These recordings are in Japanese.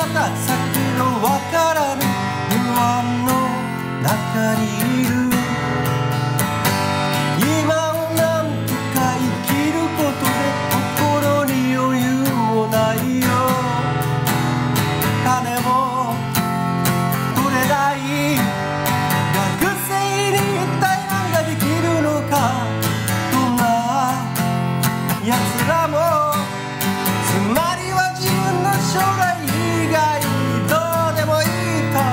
た先のわからぬ不安の中にいる。今をなんとか生きることで心に余裕もないよ。金も取れない学生に一体何ができるのか。どんな奴らもつまりは自分の将来以外どうでもいいと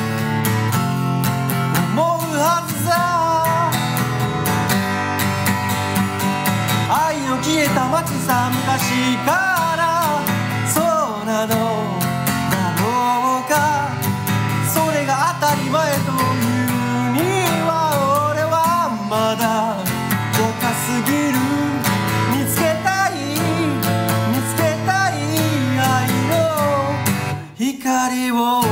思うはずだ。愛の消えた街さ昔からそうなのだろうか。それが当たり前というには俺はまだ若すぎる。見つけたい見つけたい愛の光を。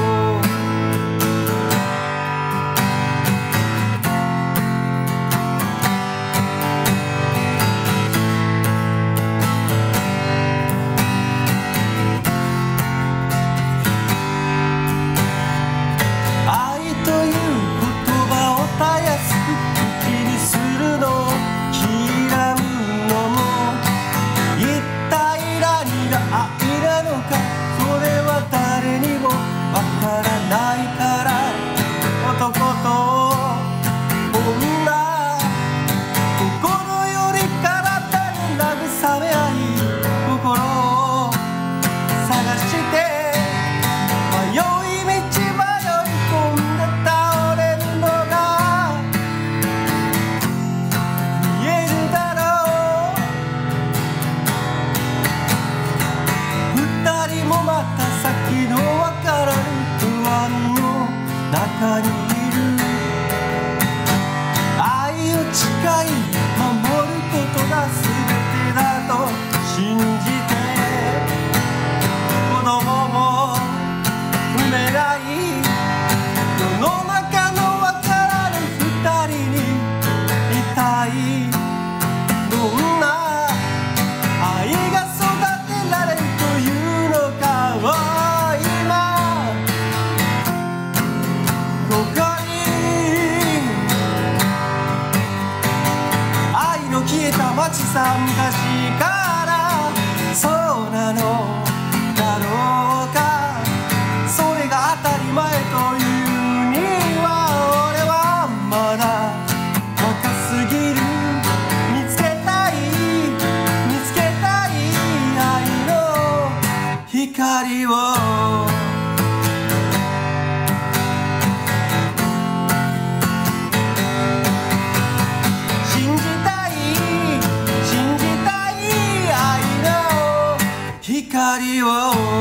中にいる。愛を誓い守ることが全てだと信じて子供も産めない世の中のわからぬ二人にいたい。どんな愛が育てられるというのかをここに愛の消えた街さ昔からそうなのだろうか。それが当たり前というには俺はまだ若すぎる。見つけたい見つけたい愛の光を。光を